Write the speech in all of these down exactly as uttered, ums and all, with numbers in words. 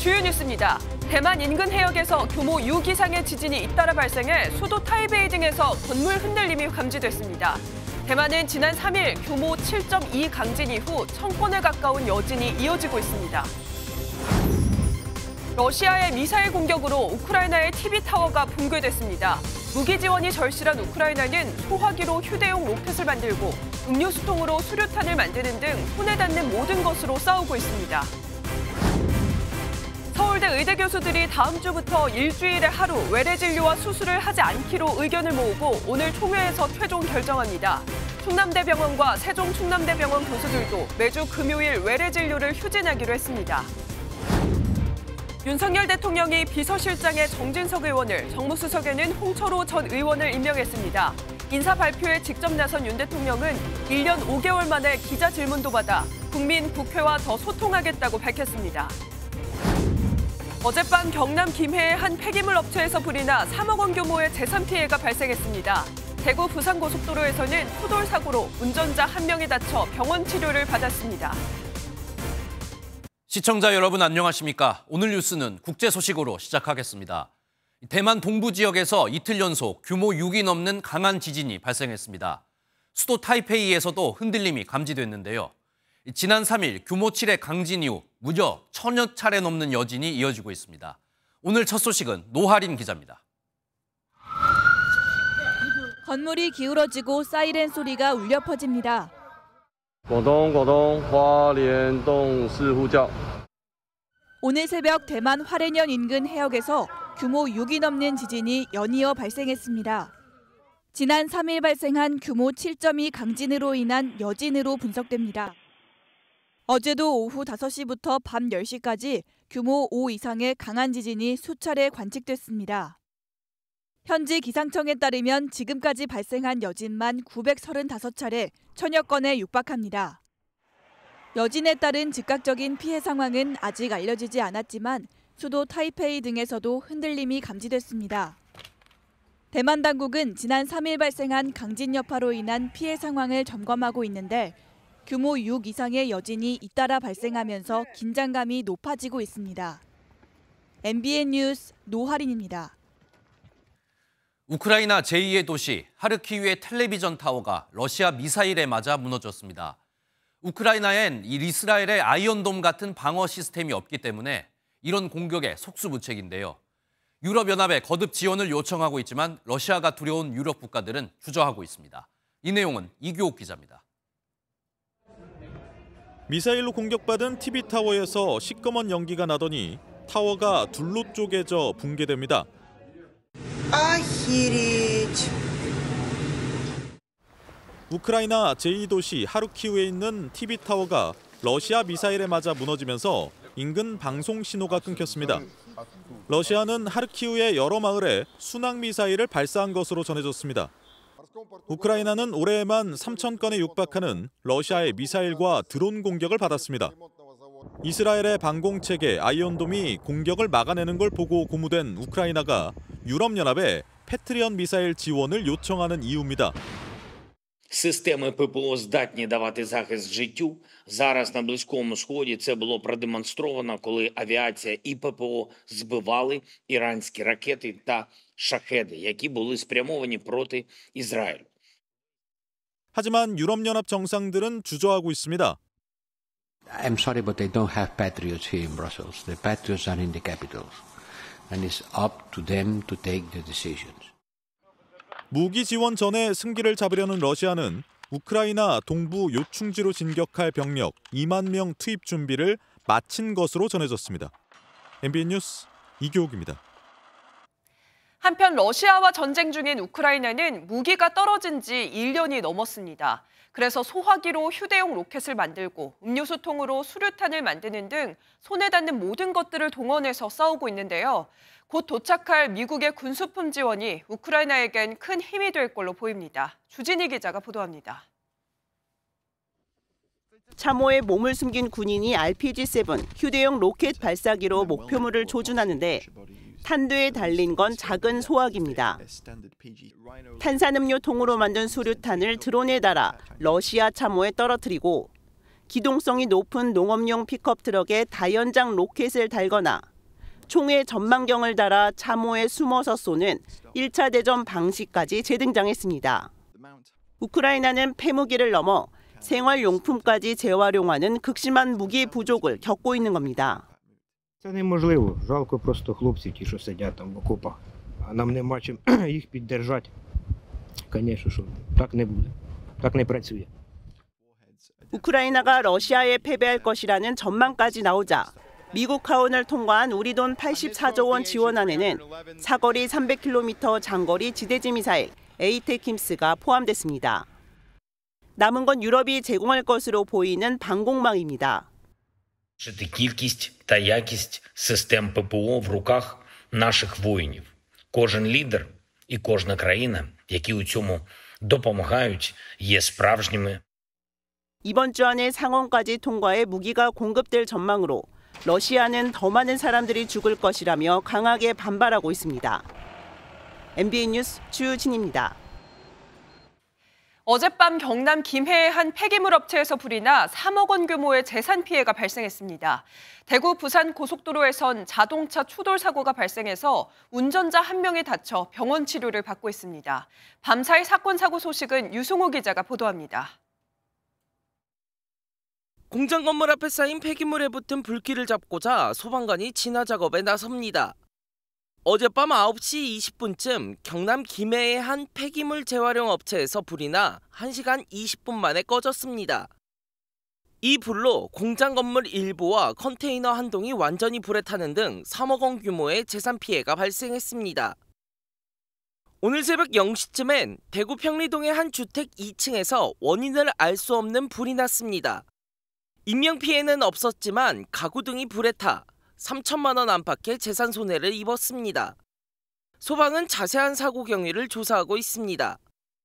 주요 뉴스입니다. 대만 인근 해역에서 규모 육 이상의 지진이 잇따라 발생해 수도 타이베이 등에서 건물 흔들림이 감지됐습니다. 대만은 지난 삼 일 규모 칠 점 이 강진 이후 천 건에 가까운 여진이 이어지고 있습니다. 러시아의 미사일 공격으로 우크라이나의 티비타워가 붕괴됐습니다. 무기 지원이 절실한 우크라이나는 소화기로 휴대용 로켓을 만들고 음료수통으로 수류탄을 만드는 등 손에 닿는 모든 것으로 싸우고 있습니다. 서울대 의대 교수들이 다음 주부터 일주일에 하루 외래 진료와 수술을 하지 않기로 의견을 모으고 오늘 총회에서 최종 결정합니다. 충남대병원과 세종충남대병원 교수들도 매주 금요일 외래 진료를 휴진하기로 했습니다. 윤석열 대통령이 비서실장에 정진석 의원을, 정무수석에는 홍철호 전 의원을 임명했습니다. 인사 발표에 직접 나선 윤 대통령은 일 년 오 개월 만에 기자 질문도 받아 국민, 국회와 더 소통하겠다고 밝혔습니다. 어젯밤 경남 김해의 한 폐기물 업체에서 불이 나 삼억 원 규모의 재산 피해가 발생했습니다. 대구 부산고속도로에서는 추돌 사고로 운전자 한 명이 다쳐 병원 치료를 받았습니다. 시청자 여러분 안녕하십니까? 오늘 뉴스는 국제 소식으로 시작하겠습니다. 대만 동부 지역에서 이틀 연속 규모 육이 넘는 강한 지진이 발생했습니다. 수도 타이페이에서도 흔들림이 감지됐는데요. 지난 삼 일 규모 칠의 강진 이후 무려 천여 차례 넘는 여진이 이어지고 있습니다. 오늘 첫 소식은 노하린 기자입니다. 건물이 기울어지고 사이렌 소리가 울려 퍼집니다. 오늘 새벽 대만 화롄현 인근 해역에서 규모 육이 넘는 지진이 연이어 발생했습니다. 지난 삼 일 발생한 규모 칠 점 이 강진으로 인한 여진으로 분석됩니다. 어제도 오후 다섯 시부터 밤 열 시까지 규모 오 이상의 강한 지진이 수차례 관측됐습니다. 현지 기상청에 따르면 지금까지 발생한 여진만 구백삼십오 차례, 천여 건에 육박합니다. 여진에 따른 즉각적인 피해 상황은 아직 알려지지 않았지만 수도 타이페이 등에서도 흔들림이 감지됐습니다. 대만 당국은 지난 삼 일 발생한 강진 여파로 인한 피해 상황을 점검하고 있는데 규모 육 이상의 여진이 잇따라 발생하면서 긴장감이 높아지고 있습니다. 엠비엔 뉴스 노하린입니다. 우크라이나 제이의 도시 하르키우의 텔레비전 타워가 러시아 미사일에 맞아 무너졌습니다. 우크라이나엔 이스라엘의 아이언돔 같은 방어 시스템이 없기 때문에 이런 공격에 속수무책인데요. 유럽연합에 거듭 지원을 요청하고 있지만 러시아가 두려운 유럽 국가들은 주저하고 있습니다. 이 내용은 이규옥 기자입니다. 미사일로 공격받은 티비타워에서 시꺼먼 연기가 나더니 타워가 둘로 쪼개져 붕괴됩니다. 아히리치. 우크라이나 제이 도시 하르키우에 있는 티비타워가 러시아 미사일에 맞아 무너지면서 인근 방송 신호가 끊겼습니다. 러시아는 하르키우의 여러 마을에 순항 미사일을 발사한 것으로 전해졌습니다. 우크라이나는 올해에만 삼천 건에 육박하는 러시아의 미사일과 드론 공격을 받았습니다. 이스라엘의 방공체계 아이언돔이 공격을 막아내는 걸 보고 고무된 우크라이나가 유럽연합에 패트리엇 미사일 지원을 요청하는 이유입니다. Системи ППО здатні давати захист життю. Зараз на Близькому Сході це було продемонстровано, коли авіація і ППО збивали іранські ракети та шахеди, які були спрямовані проти Ізраїлю. 하지만 유럽연합 정상들은 주저하고 있습니다. I'm sorry, but they don't have patriots here in Brussels. The patriots are in the capitals. And it's up to them to take the decisions. 무기 지원 전에 승기를 잡으려는 러시아는 우크라이나 동부 요충지로 진격할 병력 이만 명 투입 준비를 마친 것으로 전해졌습니다. 엠비엔 뉴스 이교욱입니다. 한편 러시아와 전쟁 중인 우크라이나는 무기가 떨어진 지 일 년이 넘었습니다. 그래서 소화기로 휴대용 로켓을 만들고 음료수통으로 수류탄을 만드는 등 손에 닿는 모든 것들을 동원해서 싸우고 있는데요. 곧 도착할 미국의 군수품 지원이 우크라이나에겐 큰 힘이 될 걸로 보입니다. 주진희 기자가 보도합니다. 참호에 몸을 숨긴 군인이 알피지 세븐 휴대용 로켓 발사기로 목표물을 조준하는데 탄두에 달린 건 작은 소화기입니다. 탄산음료 통으로 만든 수류탄을 드론에 달아 러시아 참호에 떨어뜨리고 기동성이 높은 농업용 픽업 트럭에 다연장 로켓을 달거나 총에 전망경을 달아 참호에 숨어서 쏘는 일 차 대전 방식까지 재등장했습니다. 우크라이나는 폐무기를 넘어 생활용품까지 재활용하는 극심한 무기 부족을 겪고 있는 겁니다. Це неможливо. Жалко просто хлопців, ті, що сидять там в окопах. А нам нема чим їх піддержати. Звісно, що так не буде. Так не працює. 우크라이나가 러시아에 패배할 것이라는 전망까지 나오자 미국 하원을 통과한 우리 돈 팔십사조 원 지원안에는 사거리 삼백 킬로미터 장거리 지대지 미사일 에이테킴스가 포함됐습니다. 남은 건 유럽이 제공할 것으로 보이는 방공망입니다. Кількість та якість систем ППО в руках наших воїнів. Кожен лідер і кожна країна, які у цьому допомагають, є справжніми. 이번 주 안에 상원까지 통과해 무기가 공급될 전망으로 러시아는 더 많은 사람들이 죽을 것이라며 강하게 반발하고 있습니다. 엠비엔 뉴스 주진입니다. 어젯밤 경남 김해의 한 폐기물 업체에서 불이 나 삼억 원 규모의 재산 피해가 발생했습니다. 대구 부산 고속도로에선 자동차 추돌 사고가 발생해서 운전자 한 명이 다쳐 병원 치료를 받고 있습니다. 밤사이 사건 사고 소식은 유승호 기자가 보도합니다. 공장 건물 앞에 쌓인 폐기물에 붙은 불길을 잡고자 소방관이 진화 작업에 나섭니다. 어젯밤 아홉 시 이십 분쯤 경남 김해의 한 폐기물 재활용 업체에서 불이 나 한 시간 이십 분 만에 꺼졌습니다. 이 불로 공장 건물 일부와 컨테이너 한 동이 완전히 불에 타는 등 삼억 원 규모의 재산 피해가 발생했습니다. 오늘 새벽 영 시쯤엔 대구 평리동의 한 주택 이 층에서 원인을 알 수 없는 불이 났습니다. 인명피해는 없었지만 가구 등이 불에 타 삼천만 원 안팎의 재산 손해를 입었습니다. 소방은 자세한 사고 경위를 조사하고 있습니다.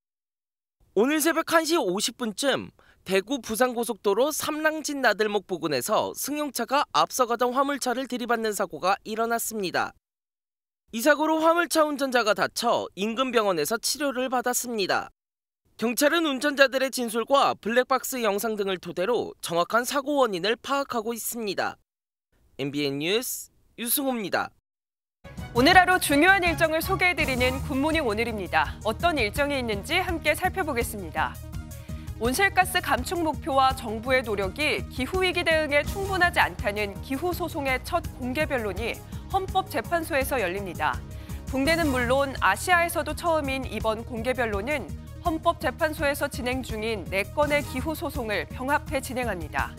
오늘 새벽 한 시 오십 분쯤 대구 부산고속도로 삼랑진 나들목 부근에서 승용차가 앞서가던 화물차를 들이받는 사고가 일어났습니다. 이 사고로 화물차 운전자가 다쳐 인근 병원에서 치료를 받았습니다. 경찰은 운전자들의 진술과 블랙박스 영상 등을 토대로 정확한 사고 원인을 파악하고 있습니다. 엠비엔 뉴스 유승호입니다. 오늘 하루 중요한 일정을 소개해드리는 굿모닝 오늘입니다. 어떤 일정이 있는지 함께 살펴보겠습니다. 온실가스 감축 목표와 정부의 노력이 기후위기 대응에 충분하지 않다는 기후소송의 첫 공개 변론이 헌법재판소에서 열립니다. 국내는 물론 아시아에서도 처음인 이번 공개 변론은 헌법재판소에서 진행 중인 네 건의 기후소송을 병합해 진행합니다.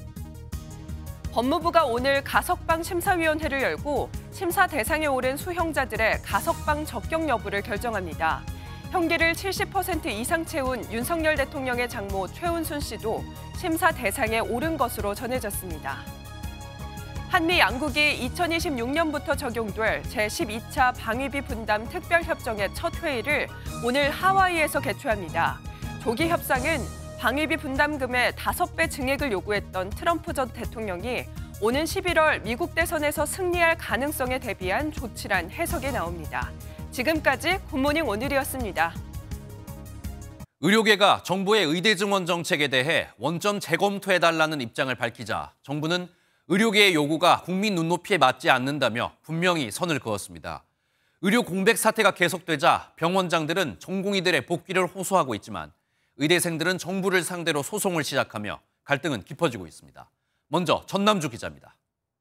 법무부가 오늘 가석방 심사위원회를 열고 심사 대상에 오른 수형자들의 가석방 적격 여부를 결정합니다. 형기를 칠십 퍼센트 이상 채운 윤석열 대통령의 장모 최은순 씨도 심사 대상에 오른 것으로 전해졌습니다. 한미 양국이 이천이십육 년부터 적용될 제십이 차 방위비 분담 특별협정의 첫 회의를 오늘 하와이에서 개최합니다. 조기 협상은 방위비 분담금의 다섯 배 증액을 요구했던 트럼프 전 대통령이 오는 십일월 미국 대선에서 승리할 가능성에 대비한 조치란 해석이 나옵니다. 지금까지 굿모닝 오늘이었습니다. 의료계가 정부의 의대 증원 정책에 대해 원점 재검토해달라는 입장을 밝히자 정부는 의료계의 요구가 국민 눈높이에 맞지 않는다며 분명히 선을 그었습니다. 의료 공백 사태가 계속되자 병원장들은 전공의들의 복귀를 호소하고 있지만 의대생들은 정부를 상대로 소송을 시작하며 갈등은 깊어지고 있습니다. 먼저 전남주 기자입니다.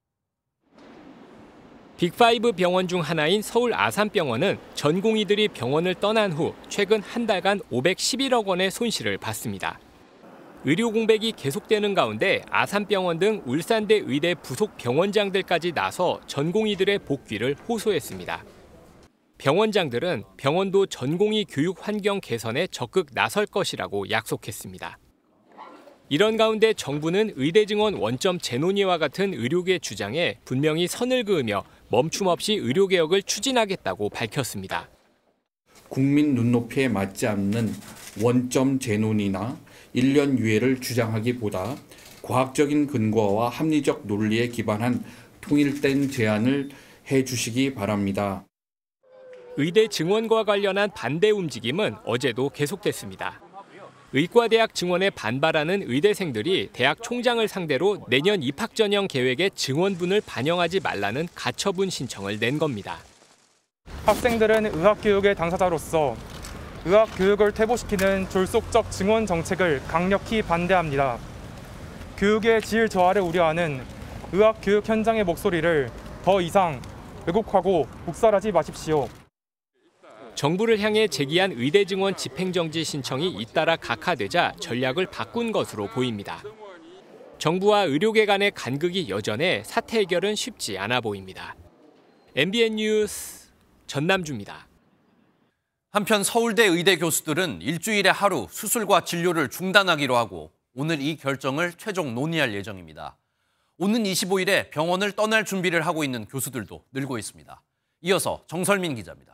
빅파이브 병원 중 하나인 서울 아산병원은 전공의들이 병원을 떠난 후 최근 한 달간 오백십일억 원의 손실을 봤습니다. 의료 공백이 계속되는 가운데 아산병원 등 울산대 의대 부속 병원장들까지 나서 전공의들의 복귀를 호소했습니다. 병원장들은 병원도 전공의 교육 환경 개선에 적극 나설 것이라고 약속했습니다. 이런 가운데 정부는 의대 증원 원점 재논의와 같은 의료계 주장에 분명히 선을 그으며 멈춤 없이 의료개혁을 추진하겠다고 밝혔습니다. 국민 눈높이에 맞지 않는 원점 재논의나 일 년 유예를 주장하기보다 과학적인 근거와 합리적 논리에 기반한 통일된 제안을 해주시기 바랍니다. 의대 증원과 관련한 반대 움직임은 어제도 계속됐습니다. 의과대학 증원에 반발하는 의대생들이 대학 총장을 상대로 내년 입학 전형 계획에 증원분을 반영하지 말라는 가처분 신청을 낸 겁니다. 학생들은 의학교육의 당사자로서 의학교육을 퇴보시키는 졸속적 증원 정책을 강력히 반대합니다. 교육의 질 저하를 우려하는 의학교육 현장의 목소리를 더 이상 왜곡하고 묵살하지 마십시오. 정부를 향해 제기한 의대 증원 집행정지 신청이 잇따라 각하되자 전략을 바꾼 것으로 보입니다. 정부와 의료계 간의 간극이 여전해 사태 해결은 쉽지 않아 보입니다. 엠비엔 뉴스 전남주입니다. 한편 서울대 의대 교수들은 일주일에 하루 수술과 진료를 중단하기로 하고 오늘 이 결정을 최종 논의할 예정입니다. 오는 이십오 일에 병원을 떠날 준비를 하고 있는 교수들도 늘고 있습니다. 이어서 정설민 기자입니다.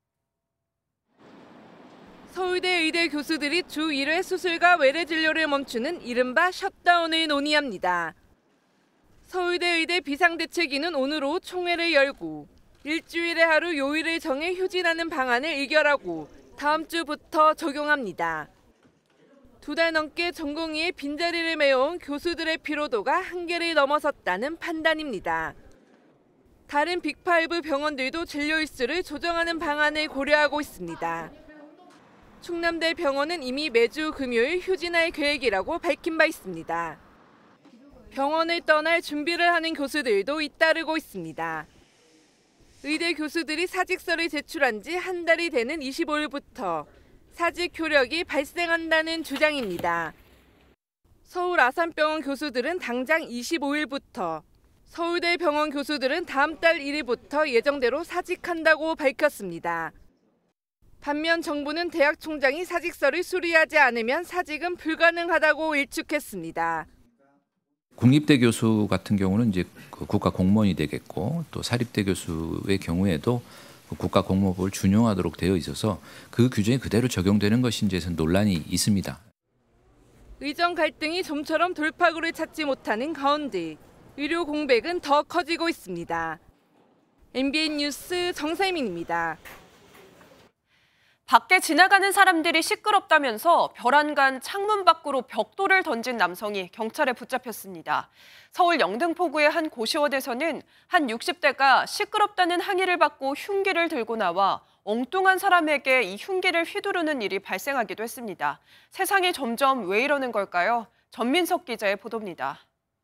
서울대 의대 교수들이 주 일 회 수술과 외래 진료를 멈추는 이른바 셧다운을 논의합니다. 서울대 의대 비상대책위는 오늘 오후 총회를 열고 일주일에 하루 요일을 정해 휴진하는 방안을 의결하고 다음 주부터 적용합니다. 두 달 넘게 전공의의 빈자리를 메워온 교수들의 피로도가 한계를 넘어섰다는 판단입니다. 다른 빅파이브 병원들도 진료 일수를 조정하는 방안을 고려하고 있습니다. 충남대 병원은 이미 매주 금요일 휴진할 계획이라고 밝힌 바 있습니다. 병원을 떠날 준비를 하는 교수들도 잇따르고 있습니다. 의대 교수들이 사직서를 제출한 지 한 달이 되는 이십오 일부터 사직 효력이 발생한다는 주장입니다. 서울 아산병원 교수들은 당장 이십오 일부터, 서울대 병원 교수들은 다음 달 일 일부터 예정대로 사직한다고 밝혔습니다. 반면 정부는 대학 총장이 사직서를 수리하지 않으면 사직은 불가능하다고 일축했습니다. 국립대 교수 같은 경우는 이제 국가 공무원이 되겠고 또 사립대 교수의 경우에도 국가 공무원법을 준용하도록 되어 있어서 그 규정이 그대로 적용되는 것인지에서 논란이 있습니다. 의정 갈등이 좀처럼 돌파구를 찾지 못하는 가운데 의료 공백은 더 커지고 있습니다. 엠비엔 뉴스 정세민입니다. 밖에 지나가는 사람들이 시끄럽다면서 별안간 창문 밖으로 벽돌을 던진 남성이 경찰에 붙잡혔습니다. 서울 영등포구의 한 고시원에서는 한 육십 대가 시끄럽다는 항의를 받고 흉기를 들고 나와 엉뚱한 사람에게 이 흉기를 휘두르는 일이 발생하기도 했습니다. 세상이 점점 왜 이러는 걸까요? 전민석 기자의 보도입니다.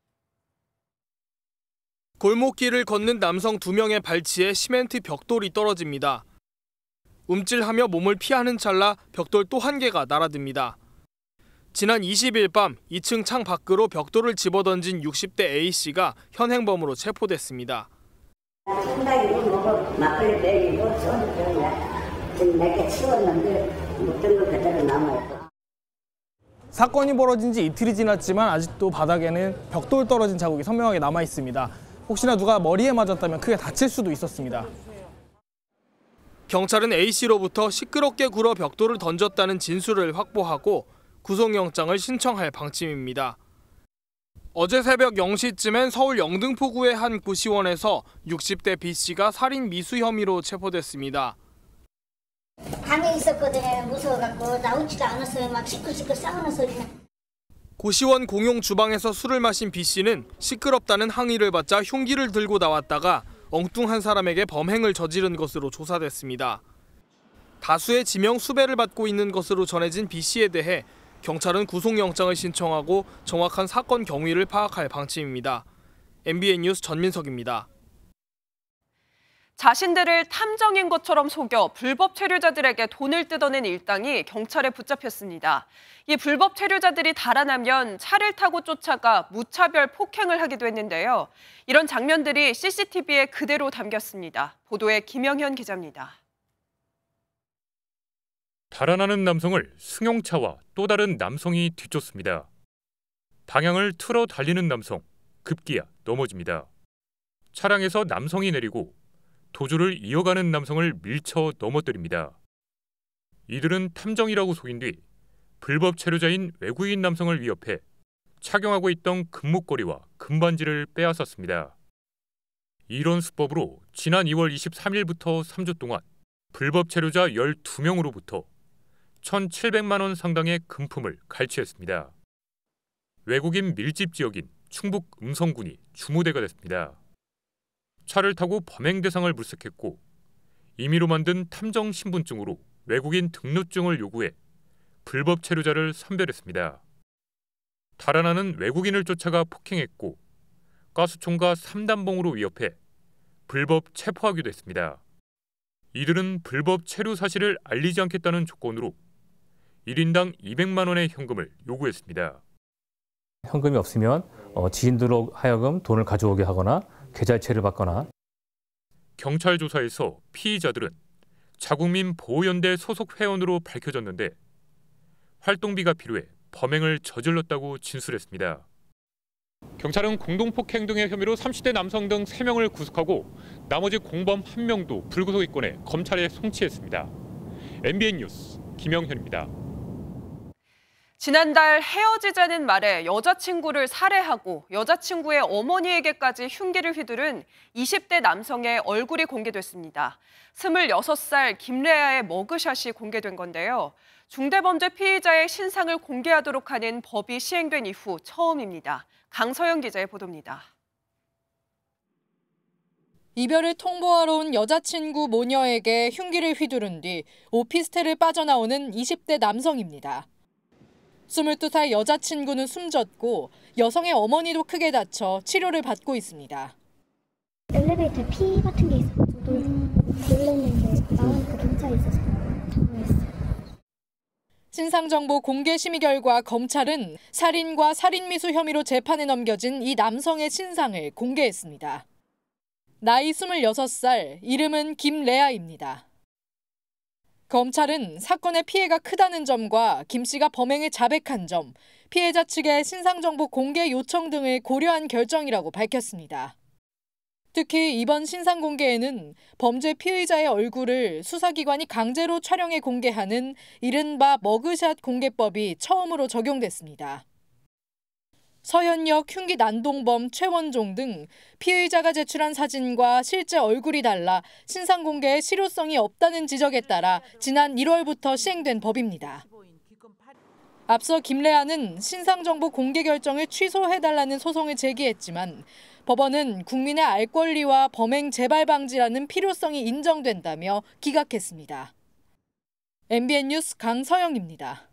골목길을 걷는 남성 두 명의 발치에 시멘트 벽돌이 떨어집니다. 움찔하며 몸을 피하는 찰나 벽돌 또 한 개가 날아듭니다. 지난 이십 일 밤 이 층 창 밖으로 벽돌을 집어던진 육십 대 A씨가 현행범으로 체포됐습니다. 사건이 벌어진 지 이틀이 지났지만 아직도 바닥에는 벽돌 떨어진 자국이 선명하게 남아 있습니다. 혹시나 누가 머리에 맞았다면 크게 다칠 수도 있었습니다. 경찰은 A씨로부터 시끄럽게 굴어 벽돌을 던졌다는 진술을 확보하고 구속영장을 신청할 방침입니다. 어제 새벽 영 시쯤엔 서울 영등포구의 한 고시원에서 육십 대 B씨가 살인 미수 혐의로 체포됐습니다. 방에 있었거든요. 무서워갖고 나오지도 않았어요. 막 시끌시끌 싸우는 소리는. 고시원 공용 주방에서 술을 마신 B씨는 시끄럽다는 항의를 받자 흉기를 들고 나왔다가 엉뚱한 사람에게 범행을 저지른 것으로 조사됐습니다. 다수의 지명 수배를 받고 있는 것으로 전해진 B씨에 대해 경찰은 구속영장을 신청하고 정확한 사건 경위를 파악할 방침입니다. 엠비엔 뉴스 전민석입니다. 자신들을 탐정인 것처럼 속여 불법 체류자들에게 돈을 뜯어낸 일당이 경찰에 붙잡혔습니다. 이 불법 체류자들이 달아나면 차를 타고 쫓아가 무차별 폭행을 하기도 했는데요. 이런 장면들이 씨씨티비에 그대로 담겼습니다. 보도에 김영현 기자입니다. 달아나는 남성을 승용차와 또 다른 남성이 뒤쫓습니다. 방향을 틀어 달리는 남성, 급기야 넘어집니다. 차량에서 남성이 내리고 도주를 이어가는 남성을 밀쳐 넘어뜨립니다. 이들은 탐정이라고 속인 뒤 불법 체류자인 외국인 남성을 위협해 착용하고 있던 금목걸이와 금반지를 빼앗았습니다. 이런 수법으로 지난 이월 이십삼일부터 삼 주 동안 불법 체류자 열두 명으로부터 천칠백만 원 상당의 금품을 갈취했습니다. 외국인 밀집 지역인 충북 음성군이 주무대가 됐습니다. 차를 타고 범행 대상을 물색했고 임의로 만든 탐정 신분증으로 외국인 등록증을 요구해 불법 체류자를 선별했습니다. 달아나는 외국인을 쫓아가 폭행했고 가스총과 삼단봉으로 위협해 불법 체포하기도 했습니다. 이들은 불법 체류 사실을 알리지 않겠다는 조건으로 일 인당 이백만 원의 현금을 요구했습니다. 현금이 없으면 어, 지인들로 하여금 돈을 가져오게 하거나 계좌이체를 받거나. 경찰 조사에서 피의자들은 자국민 보호연대 소속 회원으로 밝혀졌는데 활동비가 필요해 범행을 저질렀다고 진술했습니다. 경찰은 공동폭행 등의 혐의로 삼십 대 남성 등 세 명을 구속하고 나머지 공범 한 명도 불구속 입건해 검찰에 송치했습니다. 엠비엔 뉴스 김영현입니다. 지난달 헤어지자는 말에 여자친구를 살해하고 여자친구의 어머니에게까지 흉기를 휘두른 이십 대 남성의 얼굴이 공개됐습니다. 스물여섯 살 김레아의 머그샷이 공개된 건데요. 중대범죄 피의자의 신상을 공개하도록 하는 법이 시행된 이후 처음입니다. 강서영 기자의 보도입니다. 이별을 통보하러 온 여자친구 모녀에게 흉기를 휘두른 뒤 오피스텔을 빠져나오는 이십 대 남성입니다. 스물두 살 여자친구는 숨졌고 여성의 어머니도 크게 다쳐 치료를 받고 있습니다. 엘리베이터에 피 같은 게 있어서 저도 놀랐는데 나오니까 경찰이 있어서 당황했어요. 신상정보 공개 심의 결과 검찰은 살인과 살인미수 혐의로 재판에 넘겨진 이 남성의 신상을 공개했습니다. 나이 스물여섯 살, 이름은 김레아입니다. 검찰은 사건의 피해가 크다는 점과 김 씨가 범행에 자백한 점, 피해자 측의 신상정보 공개 요청 등을 고려한 결정이라고 밝혔습니다. 특히 이번 신상 공개에는 범죄 피의자의 얼굴을 수사기관이 강제로 촬영해 공개하는 이른바 머그샷 공개법이 처음으로 적용됐습니다. 서현역, 흉기 난동범, 최원종 등 피의자가 제출한 사진과 실제 얼굴이 달라 신상 공개에 실효성이 없다는 지적에 따라 지난 일월부터 시행된 법입니다. 앞서 김레아는 신상정보 공개 결정을 취소해달라는 소송을 제기했지만 법원은 국민의 알 권리와 범행 재발 방지라는 필요성이 인정된다며 기각했습니다. 엠비엔 뉴스 강서영입니다.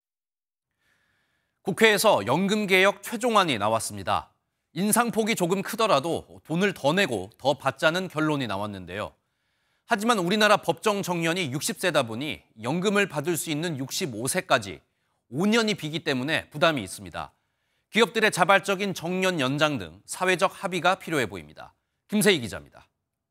국회에서 연금개혁 최종안이 나왔습니다. 인상폭이 조금 크더라도 돈을 더 내고 더 받자는 결론이 나왔는데요. 하지만 우리나라 법정 정년이 육십 세다 보니 연금을 받을 수 있는 육십오 세까지 오 년이 비기 때문에 부담이 있습니다. 기업들의 자발적인 정년 연장 등 사회적 합의가 필요해 보입니다. 김세희 기자입니다.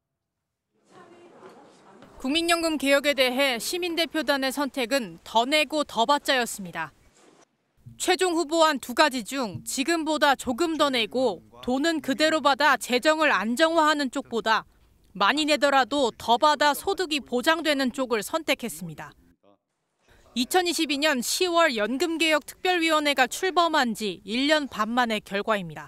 국민연금 개혁에 대해 시민대표단의 선택은 더 내고 더 받자였습니다. 최종 후보안 두 가지 중 지금보다 조금 더 내고 돈은 그대로 받아 재정을 안정화하는 쪽보다 많이 내더라도 더 받아 소득이 보장되는 쪽을 선택했습니다. 이천이십이 년 시월 연금개혁특별위원회가 출범한 지 일 년 반 만의 결과입니다.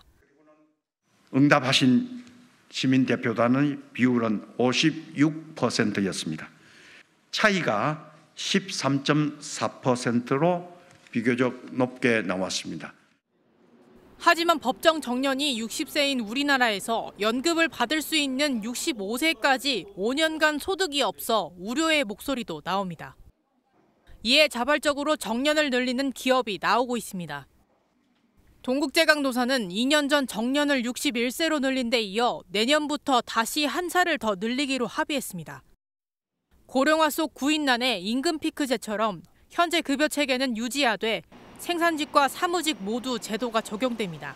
응답하신 시민대표단의 비율은 오십육 퍼센트였습니다. 차이가 십삼 점 사 퍼센트로 비교적 높게 나왔습니다. 하지만 법정 정년이 육십 세인 우리나라에서 연금을 받을 수 있는 육십오 세까지 오 년간 소득이 없어 우려의 목소리도 나옵니다. 이에 자발적으로 정년을 늘리는 기업이 나오고 있습니다. 동국제강도사는 이 년 전 정년을 육십일 세로 늘린 데 이어 내년부터 다시 한 살을 더 늘리기로 합의했습니다. 고령화 속 구인난의 임금 피크제처럼 현재 급여 체계는 유지하되 생산직과 사무직 모두 제도가 적용됩니다.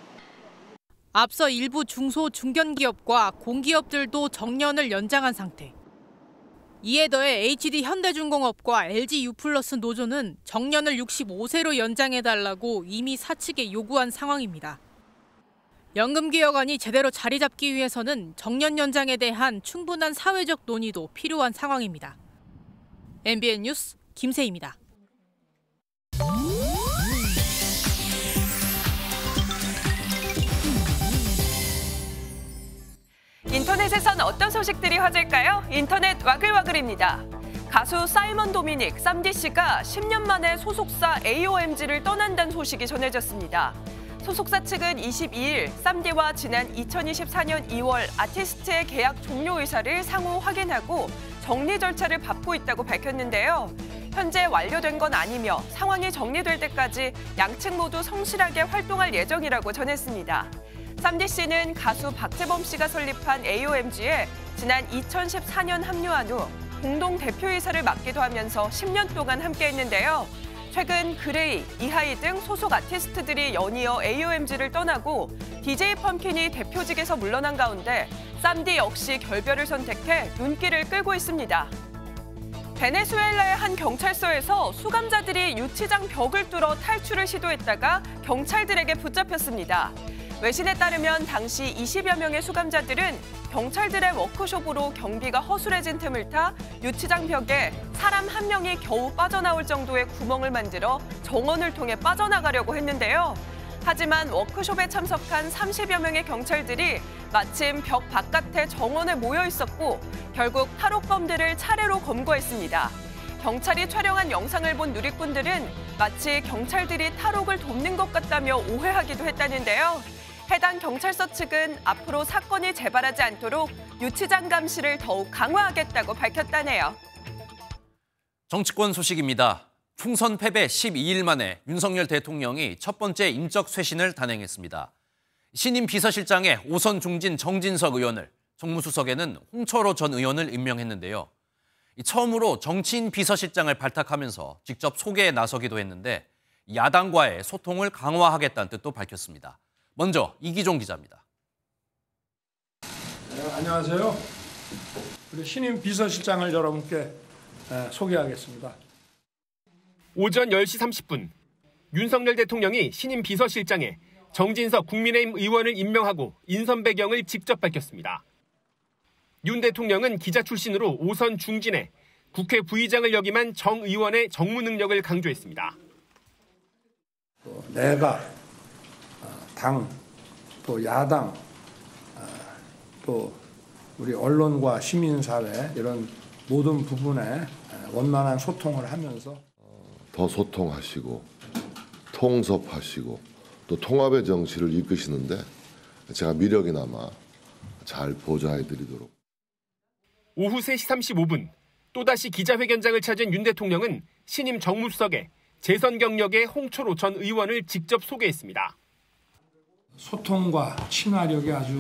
앞서 일부 중소 중견기업과 공기업들도 정년을 연장한 상태. 이에 더해 에이치디 현대중공업과 엘지유플러스 노조는 정년을 육십오 세로 연장해달라고 이미 사측에 요구한 상황입니다. 연금개혁안이 제대로 자리 잡기 위해서는 정년 연장에 대한 충분한 사회적 논의도 필요한 상황입니다. 엠비엔 뉴스 김세희입니다. 인터넷에선 어떤 소식들이 화제일까요? 인터넷 와글와글입니다. 가수 사이먼 도미닉, 쌈디 씨가 십 년 만에 소속사 에이오엠지를 떠난다는 소식이 전해졌습니다. 소속사 측은 이십이 일 쌈디와 지난 이천이십사 년 이월 아티스트의 계약 종료 의사를 상호 확인하고 정리 절차를 밟고 있다고 밝혔는데요. 현재 완료된 건 아니며 상황이 정리될 때까지 양측 모두 성실하게 활동할 예정이라고 전했습니다. 쌈디 씨는 가수 박재범 씨가 설립한 에이오엠지에 지난 이천십사 년 합류한 후 공동 대표이사를 맡기도 하면서 십 년 동안 함께했는데요. 최근 그레이, 이하이 등 소속 아티스트들이 연이어 에이오엠지를 떠나고 디제이 펌킨이 대표직에서 물러난 가운데 쌈디 역시 결별을 선택해 눈길을 끌고 있습니다. 베네수엘라의 한 경찰서에서 수감자들이 유치장 벽을 뚫어 탈출을 시도했다가 경찰들에게 붙잡혔습니다. 외신에 따르면 당시 이십여 명의 수감자들은 경찰들의 워크숍으로 경비가 허술해진 틈을 타 유치장 벽에 사람 한 명이 겨우 빠져나올 정도의 구멍을 만들어 정원을 통해 빠져나가려고 했는데요. 하지만 워크숍에 참석한 삼십여 명의 경찰들이 마침 벽 바깥에 정원에 모여 있었고 결국 탈옥범들을 차례로 검거했습니다. 경찰이 촬영한 영상을 본 누리꾼들은 마치 경찰들이 탈옥을 돕는 것 같다며 오해하기도 했다는데요. 해당 경찰서 측은 앞으로 사건이 재발하지 않도록 유치장 감시를 더욱 강화하겠다고 밝혔다네요. 정치권 소식입니다. 총선 패배 십이 일 만에 윤석열 대통령이 첫 번째 인적 쇄신을 단행했습니다. 신임 비서실장에 오선 중진 정진석 의원을, 정무수석에는 홍철호 전 의원을 임명했는데요. 처음으로 정치인 비서실장을 발탁하면서 직접 소개에 나서기도 했는데 야당과의 소통을 강화하겠다는 뜻도 밝혔습니다. 먼저 이기종 기자입니다. 네, 안녕하세요. 우리 신임 비서실장을 여러분께 네, 소개하겠습니다. 오전 열 시 삼십 분 윤석열 대통령이 신임 비서실장에 정진석 국민의힘 의원을 임명하고 인선 배경을 직접 밝혔습니다. 윤 대통령은 기자 출신으로 오선 중진에 국회 부의장을 역임한 정 의원의 정무 능력을 강조했습니다. 내각, 당, 또 야당, 또 우리 언론과 시민사회 이런 모든 부분에 원만한 소통을 하면서 더 소통하시고 통섭하시고 또 통합의 정치를 이끄시는데 제가 미력이나마 잘 보좌해드리도록. 오후 세 시 삼십오 분 또다시 기자회견장을 찾은 윤 대통령은 신임 정무수석에 재선 경력의 홍철호 전 의원을 직접 소개했습니다. 소통과 친화력이 아주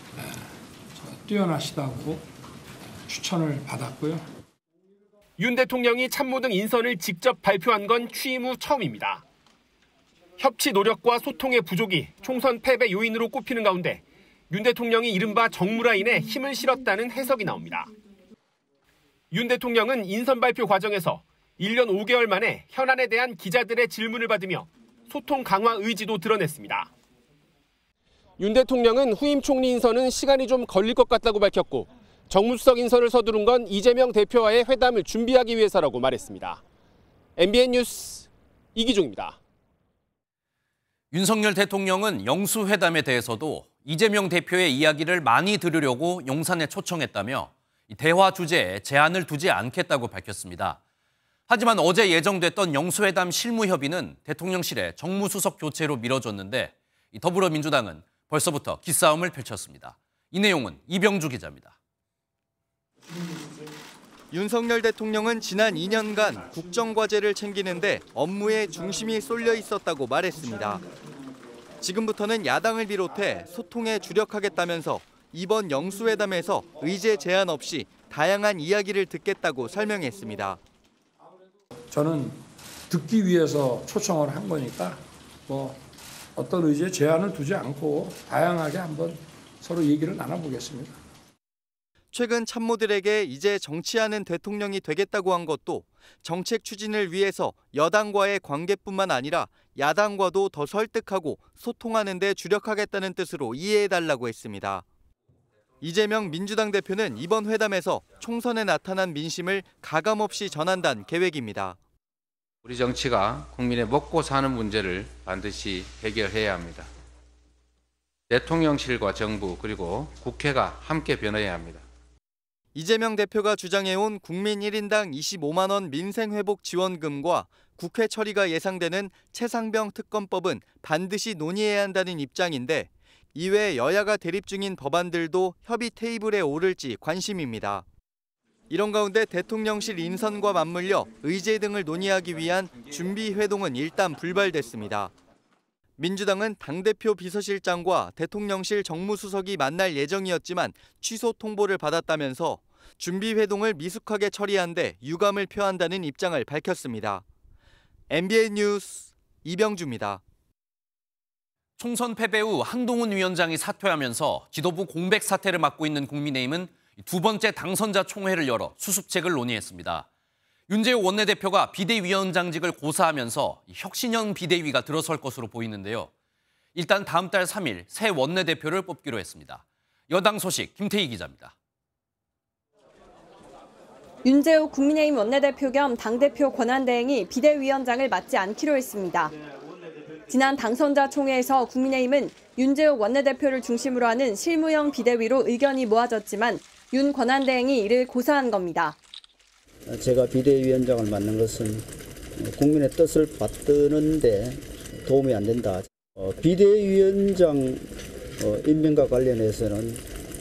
뛰어나시다고 추천을 받았고요. 윤 대통령이 참모 등 인선을 직접 발표한 건 취임 후 처음입니다. 협치 노력과 소통의 부족이 총선 패배 요인으로 꼽히는 가운데 윤 대통령이 이른바 정무라인에 힘을 실었다는 해석이 나옵니다. 윤 대통령은 인선 발표 과정에서 일 년 오 개월 만에 현안에 대한 기자들의 질문을 받으며 소통 강화 의지도 드러냈습니다. 윤 대통령은 후임 총리 인선은 시간이 좀 걸릴 것 같다고 밝혔고 정무수석 인선을 서두른 건 이재명 대표와의 회담을 준비하기 위해서라고 말했습니다. 엠비엔 뉴스 이기종입니다. 윤석열 대통령은 영수회담에 대해서도 이재명 대표의 이야기를 많이 들으려고 용산에 초청했다며 대화 주제에 제한을 두지 않겠다고 밝혔습니다. 하지만 어제 예정됐던 영수회담 실무협의는 대통령실의 정무수석 교체로 미뤄졌는데 더불어민주당은 벌써부터 기싸움을 펼쳤습니다. 이 내용은 이병주 기자입니다. 윤석열 대통령은 지난 이 년간 국정과제를 챙기는데 업무에 중심이 쏠려 있었다고 말했습니다. 지금부터는 야당을 비롯해 소통에 주력하겠다면서 이번 영수회담에서 의제 제한 없이 다양한 이야기를 듣겠다고 설명했습니다. 저는 듣기 위해서 초청을 한 거니까 뭐 어떤 의제 제한을 두지 않고 다양하게 한번 서로 얘기를 나눠보겠습니다. 최근 참모들에게 이제 정치하는 대통령이 되겠다고 한 것도 정책 추진을 위해서 여당과의 관계뿐만 아니라 야당과도 더 설득하고 소통하는 데 주력하겠다는 뜻으로 이해해달라고 했습니다. 이재명 민주당 대표는 이번 회담에서 총선에 나타난 민심을 가감없이 전한다는 계획입니다. 우리 정치가 국민의 먹고 사는 문제를 반드시 해결해야 합니다. 대통령실과 정부 그리고 국회가 함께 변해야 합니다. 이재명 대표가 주장해온 국민 일 인당 이십오만 원 민생회복 지원금과 국회 처리가 예상되는 최상병 특검법은 반드시 논의해야 한다는 입장인데 이외 여야가 대립 중인 법안들도 협의 테이블에 오를지 관심입니다. 이런 가운데 대통령실 인선과 맞물려 의제 등을 논의하기 위한 준비 회동은 일단 불발됐습니다. 민주당은 당대표 비서실장과 대통령실 정무수석이 만날 예정이었지만 취소 통보를 받았다면서 준비 회동을 미숙하게 처리한 데 유감을 표한다는 입장을 밝혔습니다. 엠비엔 뉴스 이병주입니다. 총선 패배 후 한동훈 위원장이 사퇴하면서 지도부 공백 사태를 맡고 있는 국민의힘은 두 번째 당선자 총회를 열어 수습책을 논의했습니다. 윤재호 원내대표가 비대위원장직을 고사하면서 혁신형 비대위가 들어설 것으로 보이는데요. 일단 다음 달 삼 일 새 원내대표를 뽑기로 했습니다. 여당 소식 김태희 기자입니다. 윤재호 국민의힘 원내대표 겸 당대표 권한대행이 비대위원장을 맡지 않기로 했습니다. 지난 당선자 총회에서 국민의힘은 윤재호 원내대표를 중심으로 하는 실무형 비대위로 의견이 모아졌지만 윤 권한대행이 이를 고사한 겁니다. 제가 비대위원장을 맡는 것은 국민의 뜻을 받드는 데 도움이 안 된다. 비대위원장 임명과 관련해서는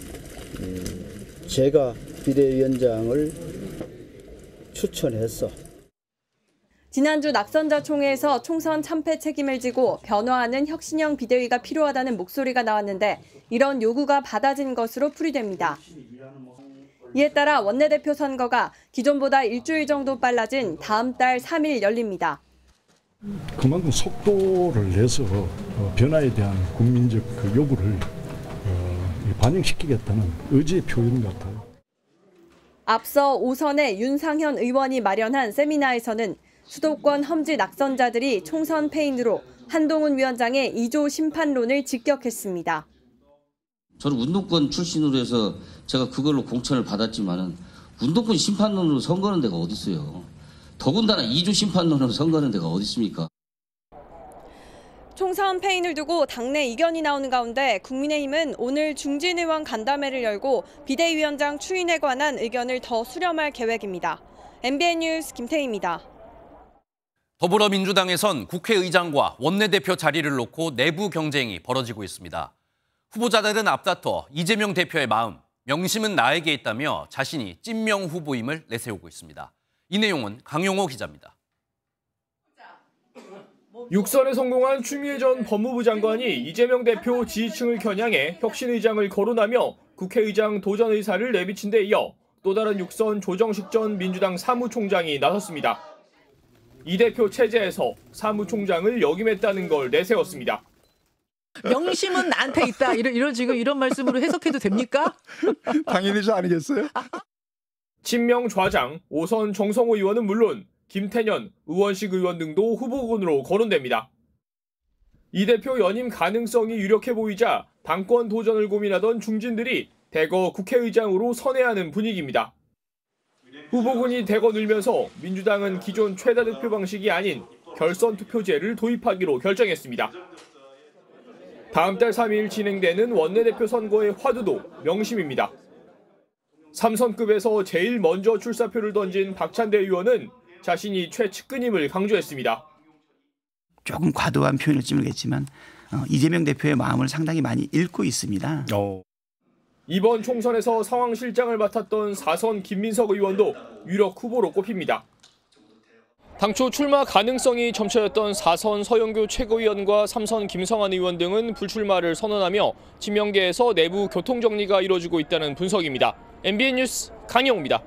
제가 비대위원장을 추천해서 지난주 낙선자 총회에서 총선 참패 책임을 지고 변화하는 혁신형 비대위가 필요하다는 목소리가 나왔는데 이런 요구가 받아진 것으로 풀이됩니다. 이에 따라 원내대표 선거가 기존보다 일주일 정도 빨라진 다음 달 삼 일 열립니다. 그만큼 속도를 내서 변화에 대한 국민적 그 요구를 반영시키겠다는 의지의 표현 같아요. 앞서 오선의 윤상현 의원이 마련한 세미나에서는 수도권 험지 낙선자들이 총선 패인으로 한동훈 위원장의 이조 심판론을 직격했습니다. 저는 운동권 출신으로 해서 제가 그걸로 공천을 받았지만은 운동권 심판론으로 선거하는 데가 어디 있어요. 더군다나 이조 심판론으로 선거하는 데가 어디 있습니까? 총선 패인을 두고 당내 이견이 나오는 가운데 국민의힘은 오늘 중진 의원 간담회를 열고 비대위원장 추인에 관한 의견을 더 수렴할 계획입니다. 엠비엔 뉴스 김태희입니다. 더불어민주당에선 국회의장과 원내대표 자리를 놓고 내부 경쟁이 벌어지고 있습니다. 후보자들은 앞다퉈 이재명 대표의 마음, 명심은 나에게 있다며 자신이 찐명 후보임을 내세우고 있습니다. 이 내용은 강용호 기자입니다. 육선에 성공한 추미애 전 법무부 장관이 이재명 대표 지지층을 겨냥해 혁신의장을 거론하며 국회의장 도전 의사를 내비친 데 이어 또 다른 육선 조정식 전 민주당 사무총장이 나섰습니다. 이 대표 체제에서 사무총장을 역임했다는 걸 내세웠습니다. 명심은 나한테 있다. 이런, 이런 지금 이런 말씀으로 해석해도 됩니까? 당연히죠, 아니겠어요? 친명 좌장 오선 정성호 의원은 물론 김태년, 의원식 의원 등도 후보군으로 거론됩니다. 이 대표 연임 가능성이 유력해 보이자 당권 도전을 고민하던 중진들이 대거 국회의장으로 선회하는 분위기입니다. 후보군이 대거 늘면서 민주당은 기존 최다 득표 방식이 아닌 결선 투표제를 도입하기로 결정했습니다. 다음 달 삼 일 진행되는 원내대표 선거의 화두도 명심입니다. 삼선급에서 제일 먼저 출사표를 던진 박찬대 의원은 자신이 최측근임을 강조했습니다. 조금 과도한 표현일지 모르겠지만 어, 이재명 대표의 마음을 상당히 많이 읽고 있습니다. 어. 이번 총선에서 상황실장을 맡았던 사선 김민석 의원도 유력 후보로 꼽힙니다. 당초 출마 가능성이 점쳐였던 사선 서영교 최고위원과 삼선 김성환 의원 등은 불출마를 선언하며 친명계에서 내부 교통정리가 이뤄지고 있다는 분석입니다. 엠비엔 뉴스 강영호입니다.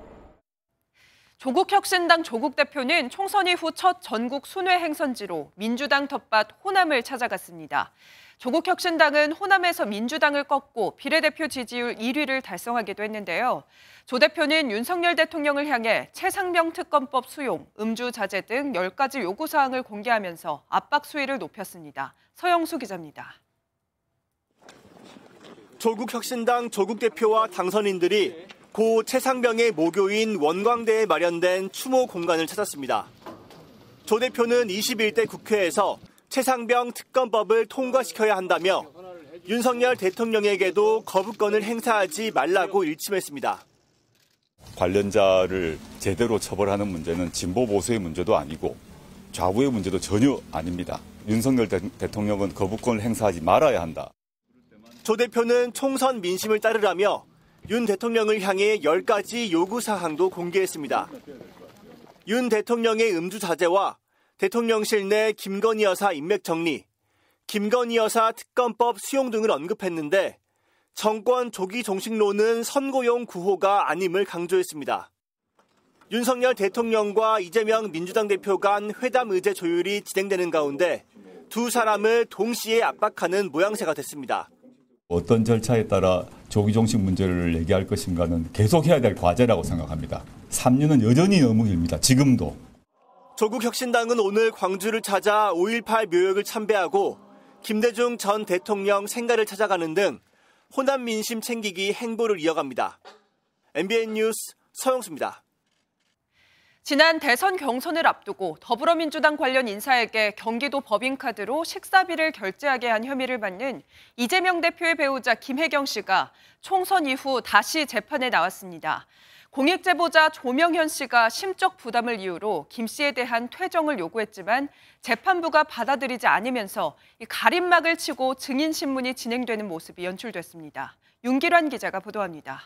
조국혁신당 조국 대표는 총선 이후 첫 전국 순회 행선지로 민주당 텃밭 호남을 찾아갔습니다. 조국혁신당은 호남에서 민주당을 꺾고 비례대표 지지율 일 위를 달성하기도 했는데요. 조 대표는 윤석열 대통령을 향해 최상병 특검법 수용, 음주 자제 등 열 가지 요구사항을 공개하면서 압박 수위를 높였습니다. 서영수 기자입니다. 조국혁신당 조국 대표와 당선인들이 고 최상병의 모교인 원광대에 마련된 추모 공간을 찾았습니다. 조 대표는 이십일 대 국회에서 최상병 특검법을 통과시켜야 한다며 윤석열 대통령에게도 거부권을 행사하지 말라고 일침했습니다. 관련자를 제대로 처벌하는 문제는 진보 보수의 문제도 아니고 좌우의 문제도 전혀 아닙니다. 윤석열 대통령은 거부권을 행사하지 말아야 한다. 조 대표는 총선 민심을 따르라며 윤 대통령을 향해 열 가지 요구사항도 공개했습니다. 윤 대통령의 음주 자제와 대통령실 내 김건희 여사 인맥 정리, 김건희 여사 특검법 수용 등을 언급했는데 정권 조기 종식론은 선고용 구호가 아님을 강조했습니다. 윤석열 대통령과 이재명 민주당 대표 간 회담 의제 조율이 진행되는 가운데 두 사람을 동시에 압박하는 모양새가 됐습니다. 어떤 절차에 따라 조기 종식 문제를 얘기할 것인가는 계속해야 될 과제라고 생각합니다. 삼 년은 여전히 너무 길입니다. 지금도. 조국혁신당은 오늘 광주를 찾아 오일팔 묘역을 참배하고 김대중 전 대통령 생가를 찾아가는 등 호남 민심 챙기기 행보를 이어갑니다. 엠비엔 뉴스 서영수입니다. 지난 대선 경선을 앞두고 더불어민주당 관련 인사에게 경기도 법인카드로 식사비를 결제하게 한 혐의를 받는 이재명 대표의 배우자 김혜경 씨가 총선 이후 다시 재판에 나왔습니다. 공익제보자 조명현 씨가 심적 부담을 이유로 김 씨에 대한 퇴정을 요구했지만 재판부가 받아들이지 않으면서 이 가림막을 치고 증인신문이 진행되는 모습이 연출됐습니다. 윤기란 기자가 보도합니다.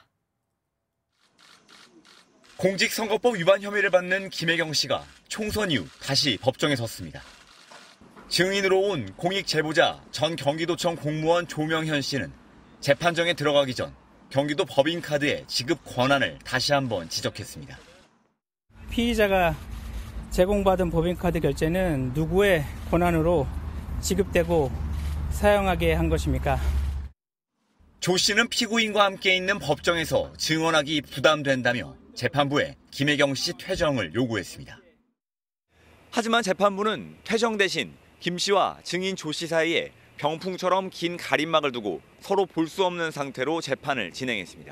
공직선거법 위반 혐의를 받는 김혜경 씨가 총선 이후 다시 법정에 섰습니다. 증인으로 온 공익제보자 전 경기도청 공무원 조명현 씨는 재판정에 들어가기 전 경기도 법인카드의 지급 권한을 다시 한번 지적했습니다. 피의자가 제공받은 법인카드 결제는 누구의 권한으로 지급되고 사용하게 한 것입니까? 조 씨는 피고인과 함께 있는 법정에서 증언하기 부담된다며 재판부에 김혜경 씨 퇴정을 요구했습니다. 하지만 재판부는 퇴정 대신 김 씨와 증인 조 씨 사이에 병풍처럼 긴 가림막을 두고 서로 볼 수 없는 상태로 재판을 진행했습니다.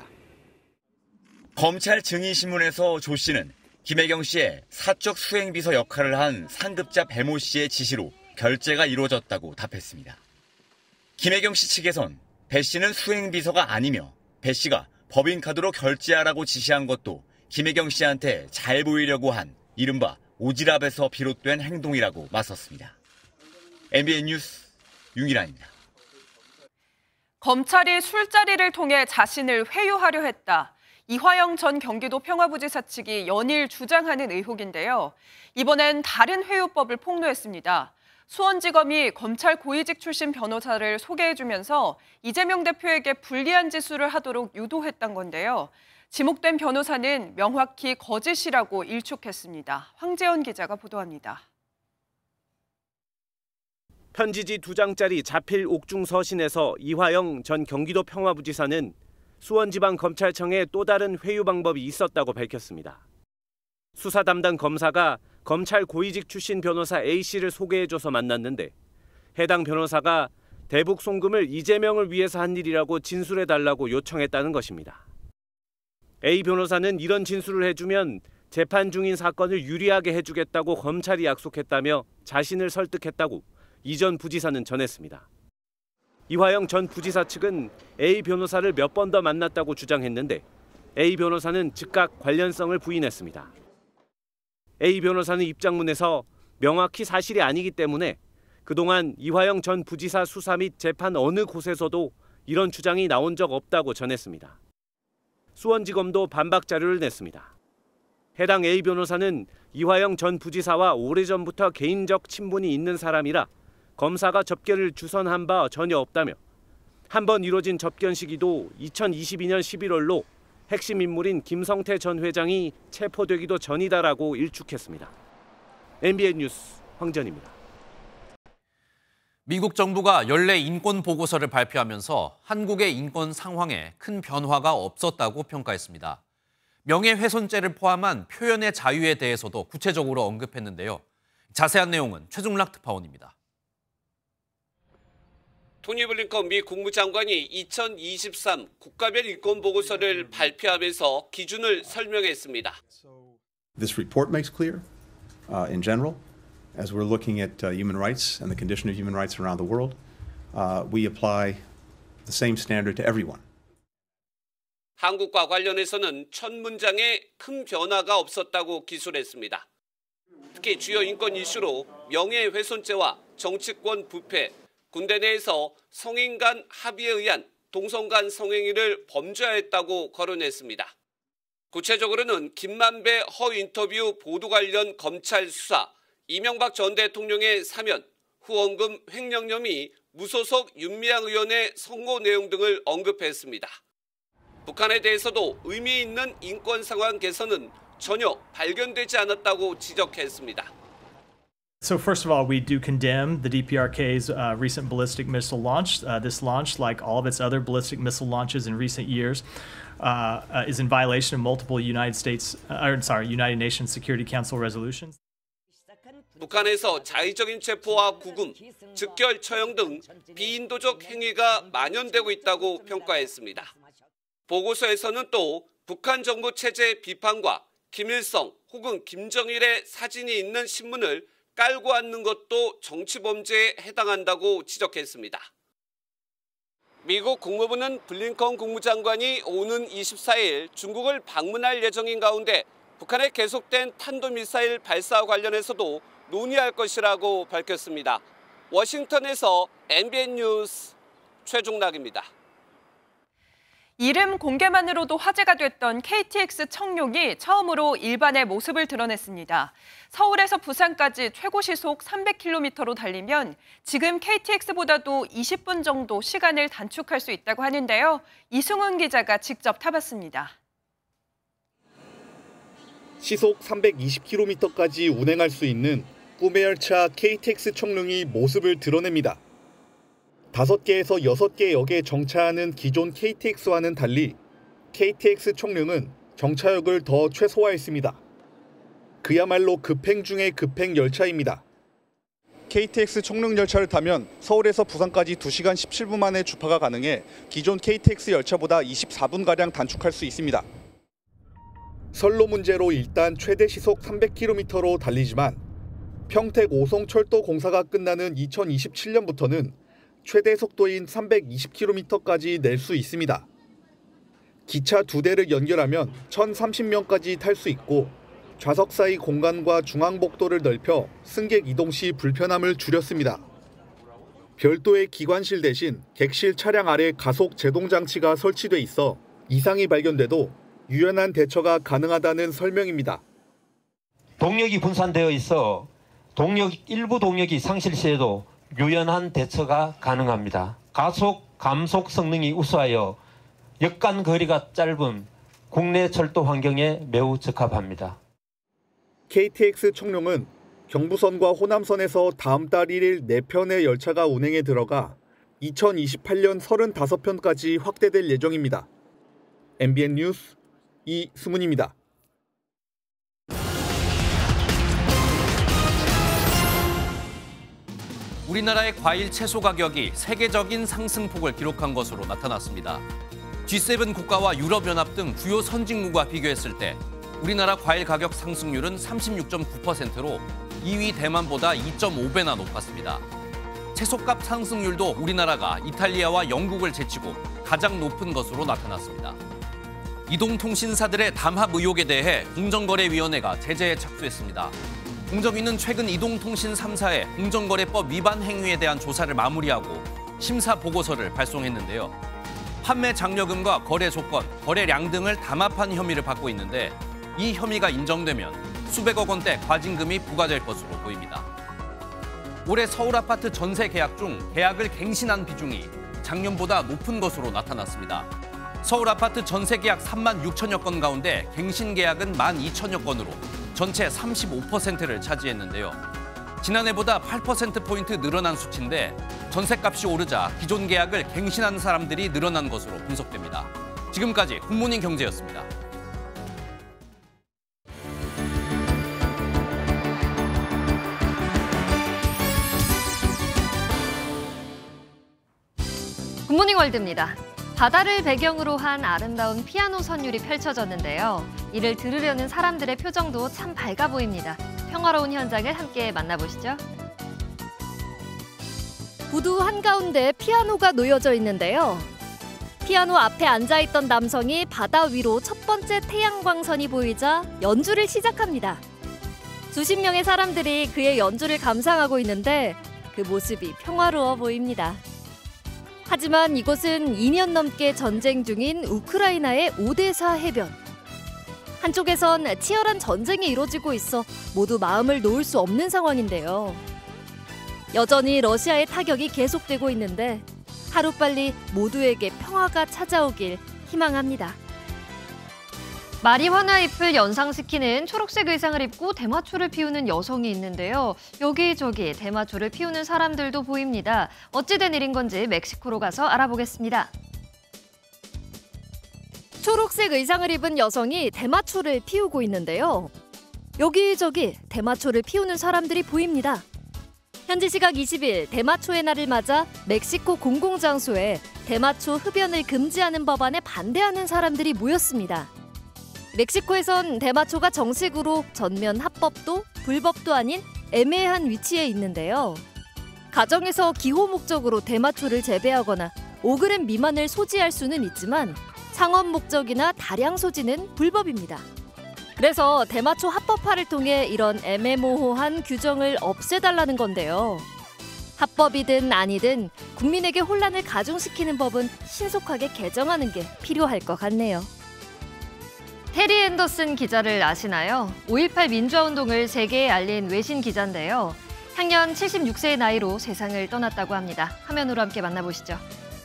검찰 증인신문에서 조 씨는 김혜경 씨의 사적 수행비서 역할을 한 상급자 배모 씨의 지시로 결제가 이루어졌다고 답했습니다. 김혜경 씨 측에선 배 씨는 수행비서가 아니며 배 씨가 법인카드로 결제하라고 지시한 것도 김혜경 씨한테 잘 보이려고 한 이른바 오지랖에서 비롯된 행동이라고 맞섰습니다. 엠비엔 뉴스 윤기란입니다. 검찰이 술자리를 통해 자신을 회유하려 했다. 이화영 전 경기도 평화부지사 측이 연일 주장하는 의혹인데요. 이번엔 다른 회유법을 폭로했습니다. 수원지검이 검찰 고위직 출신 변호사를 소개해주면서 이재명 대표에게 불리한 지수를 하도록 유도했던 건데요. 지목된 변호사는 명확히 거짓이라고 일축했습니다. 황재원 기자가 보도합니다. 편지지 두 장짜리 자필 옥중 서신에서 이화영 전 경기도 평화부지사는 수원지방검찰청에 또 다른 회유 방법이 있었다고 밝혔습니다. 수사 담당 검사가 검찰 고위직 출신 변호사 A씨를 소개해줘서 만났는데 해당 변호사가 대북 송금을 이재명을 위해서 한 일이라고 진술해달라고 요청했다는 것입니다. A 변호사는 이런 진술을 해주면 재판 중인 사건을 유리하게 해주겠다고 검찰이 약속했다며 자신을 설득했다고 이 전 부지사는 전했습니다. 이화영 전 부지사 측은 A 변호사를 몇 번 더 만났다고 주장했는데 A 변호사는 즉각 관련성을 부인했습니다. A 변호사는 입장문에서 명확히 사실이 아니기 때문에 그동안 이화영 전 부지사 수사 및 재판 어느 곳에서도 이런 주장이 나온 적 없다고 전했습니다. 수원지검도 반박 자료를 냈습니다. 해당 A 변호사는 이화영 전 부지사와 오래전부터 개인적 친분이 있는 사람이라 검사가 접견을 주선한 바 전혀 없다며 한 번 이뤄진 접견 시기도 이천이십이 년 십일월로 핵심 인물인 김성태 전 회장이 체포되기도 전이다라고 일축했습니다. 엠비엔 뉴스 황전입니다. 미국 정부가 연례 인권 보고서를 발표하면서 한국의 인권 상황에 큰 변화가 없었다고 평가했습니다. 명예훼손죄를 포함한 표현의 자유에 대해서도 구체적으로 언급했는데요. 자세한 내용은 최종락 특파원입니다. 토니 블링컨 미 국무장관이 이천이십삼 국가별 인권 보고서를 발표하면서 기준을 설명했습니다. This report makes clear, uh, in general, as we're looking at uh, human rights and the condition of human rights around the world, uh, we apply the same standard to everyone. 한국과 관련해서는 첫 문장에 큰 변화가 없었다고 기술했습니다. 특히 주요 인권 이슈로 명예훼손죄와 정치권 부패, 군대 내에서 성인 간 합의에 의한 동성 간 성행위를 범죄화했다고 거론했습니다. 구체적으로는 김만배 허위 인터뷰 보도 관련 검찰 수사, 이명박 전 대통령의 사면, 후원금 횡령 혐의, 무소속 윤미향 의원의 선고 내용 등을 언급했습니다. 북한에 대해서도 의미 있는 인권 상황 개선은 전혀 발견되지 않았다고 지적했습니다. So first of all, we do condemn the D P R K's uh, recent ballistic missile launch. Uh, this launch, like all of its other ballistic missile launches in recent years, uh, uh, is in violation of multiple United States, uh, or sorry, United Nations Security Council resolutions. 북한에서 자의적인 체포와 구금, 즉결 처형 등 비인도적 행위가 만연되고 있다고 평가했습니다. 보고서에서는 또 북한 정부 체제 비판과 김일성 혹은 김정일의 사진이 있는 신문을 깔고 앉는 것도 정치범죄에 해당한다고 지적했습니다. 미국 국무부는 블링컨 국무장관이 오는 이십사일 중국을 방문할 예정인 가운데 북한의 계속된 탄도미사일 발사와 관련해서도 논의할 것이라고 밝혔습니다. 워싱턴에서 엠비엔 뉴스 최종락입니다. 이름 공개만으로도 화제가 됐던 케이티엑스 청룡이 처음으로 일반의 모습을 드러냈습니다. 서울에서 부산까지 최고 시속 삼백 킬로미터로 달리면 지금 케이티엑스보다도 이십 분 정도 시간을 단축할 수 있다고 하는데요. 이승훈 기자가 직접 타봤습니다. 시속 삼백이십 킬로미터까지 운행할 수 있는 꿈의 열차 케이티엑스 청룡이 모습을 드러냅니다. 다섯 개에서 여섯 개 역에 정차하는 기존 케이티엑스와는 달리 케이티엑스 청룡은 정차역을 더 최소화했습니다. 그야말로 급행 중의 급행 열차입니다. 케이티엑스 청룡 열차를 타면 서울에서 부산까지 두 시간 십칠 분 만에 주파가 가능해 기존 케이티엑스 열차보다 이십사 분가량 단축할 수 있습니다. 선로 문제로 일단 최대 시속 삼백 킬로미터로 달리지만 평택 오송철도 공사가 끝나는 이천이십칠 년부터는 최대 속도인 삼백이십 킬로미터까지 낼 수 있습니다. 기차 두 대를 연결하면 천삼십 명까지 탈 수 있고 좌석 사이 공간과 중앙복도를 넓혀 승객 이동 시 불편함을 줄였습니다. 별도의 기관실 대신 객실 차량 아래 가속 제동 장치가 설치돼 있어 이상이 발견돼도 유연한 대처가 가능하다는 설명입니다. 동력이 분산되어 있어 동력 일부 동력이 상실 시에도 유연한 대처가 가능합니다. 가속, 감속 성능이 우수하여 역간 거리가 짧은 국내 철도 환경에 매우 적합합니다. 케이티엑스 청룡은 경부선과 호남선에서 다음 달 일일 네 편의 열차가 운행에 들어가 이천이십팔 년 서른다섯 편까지 확대될 예정입니다. 엠비엔 뉴스 이승훈입니다. 우리나라의 과일 채소 가격이 세계적인 상승폭을 기록한 것으로 나타났습니다. 지 세븐 국가와 유럽연합 등 주요 선진국과 비교했을 때 우리나라 과일 가격 상승률은 삼십육 점 구 퍼센트로 이 위 대만보다 이 점 오 배나 높았습니다. 채소값 상승률도 우리나라가 이탈리아와 영국을 제치고 가장 높은 것으로 나타났습니다. 이동통신사들의 담합 의혹에 대해 공정거래위원회가 제재에 착수했습니다. 공정위는 최근 이동통신 삼 사에 공정거래법 위반 행위에 대한 조사를 마무리하고 심사 보고서를 발송했는데요. 판매 장려금과 거래 조건, 거래량 등을 담합한 혐의를 받고 있는데 이 혐의가 인정되면 수백억 원대 과징금이 부과될 것으로 보입니다. 올해 서울 아파트 전세 계약 중 계약을 갱신한 비중이 작년보다 높은 것으로 나타났습니다. 서울 아파트 전세 계약 삼만 육천여 건 가운데 갱신 계약은 만 이천여 건으로 전체 삼십오 퍼센트를 차지했는데요. 지난해보다 팔 퍼센트 포인트 늘어난 수치인데 전세값이 오르자 기존 계약을 갱신한 사람들이 늘어난 것으로 분석됩니다. 지금까지 굿모닝 경제였습니다. 굿모닝 월드입니다. 바다를 배경으로 한 아름다운 피아노 선율이 펼쳐졌는데요. 이를 들으려는 사람들의 표정도 참 밝아 보입니다. 평화로운 현장을 함께 만나보시죠. 구두 한가운데 피아노가 놓여져 있는데요. 피아노 앞에 앉아있던 남성이 바다 위로 첫 번째 태양광선이 보이자 연주를 시작합니다. 수십 명의 사람들이 그의 연주를 감상하고 있는데 그 모습이 평화로워 보입니다. 하지만 이곳은 이 년 넘게 전쟁 중인 우크라이나의 오데사 해변. 한쪽에선 치열한 전쟁이 이루어지고 있어 모두 마음을 놓을 수 없는 상황인데요. 여전히 러시아의 타격이 계속되고 있는데 하루빨리 모두에게 평화가 찾아오길 희망합니다. 마리화나 잎을 연상시키는 초록색 의상을 입고 대마초를 피우는 여성이 있는데요. 여기저기 대마초를 피우는 사람들도 보입니다. 어찌된 일인 건지 멕시코로 가서 알아보겠습니다. 초록색 의상을 입은 여성이 대마초를 피우고 있는데요. 여기저기 대마초를 피우는 사람들이 보입니다. 현지 시각 이십 일 대마초의 날을 맞아 멕시코 공공장소에 대마초 흡연을 금지하는 법안에 반대하는 사람들이 모였습니다. 멕시코에선 대마초가 정식으로 전면 합법도 불법도 아닌 애매한 위치에 있는데요. 가정에서 기호 목적으로 대마초를 재배하거나 오 그램 미만을 소지할 수는 있지만 상업 목적이나 다량 소지는 불법입니다. 그래서 대마초 합법화를 통해 이런 애매모호한 규정을 없애달라는 건데요. 합법이든 아니든 국민에게 혼란을 가중시키는 법은 신속하게 개정하는 게 필요할 것 같네요. 테리 앤더슨 기자를 아시나요? 오일팔 민주화운동을 세계에 알린 외신 기자인데요. 향년 칠십육 세의 나이로 세상을 떠났다고 합니다. 화면으로 함께 만나보시죠.